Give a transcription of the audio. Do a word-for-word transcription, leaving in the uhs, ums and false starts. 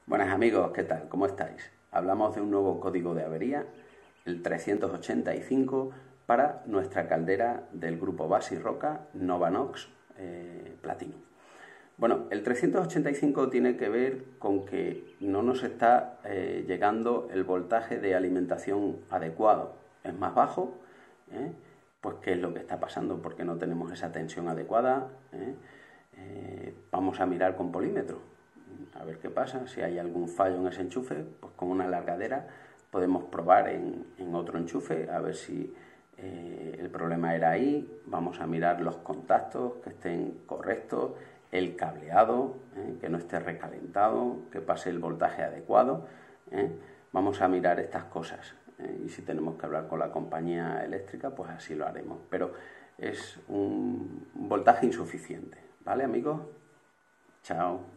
Buenas amigos, ¿qué tal? ¿Cómo estáis? Hablamos de un nuevo código de avería, el trescientos ochenta y cinco, para nuestra caldera del grupo Basi Roca Novanox eh, Platinum. Bueno, el trescientos ochenta y cinco tiene que ver con que no nos está eh, llegando el voltaje de alimentación adecuado. Es más bajo, ¿eh? Pues ¿qué es lo que está pasando? Porque no tenemos esa tensión adecuada. ¿eh? Eh, vamos a mirar con polímetro, a ver qué pasa. Si hay algún fallo en ese enchufe, pues con una largadera podemos probar en, en otro enchufe a ver si eh, el problema era ahí. Vamos a mirar los contactos que estén correctos, el cableado, eh, que no esté recalentado, que pase el voltaje adecuado. ¿eh? Vamos a mirar estas cosas. ¿eh? Y si tenemos que hablar con la compañía eléctrica, pues así lo haremos. Pero es un voltaje insuficiente. ¿Vale, amigos? Chao.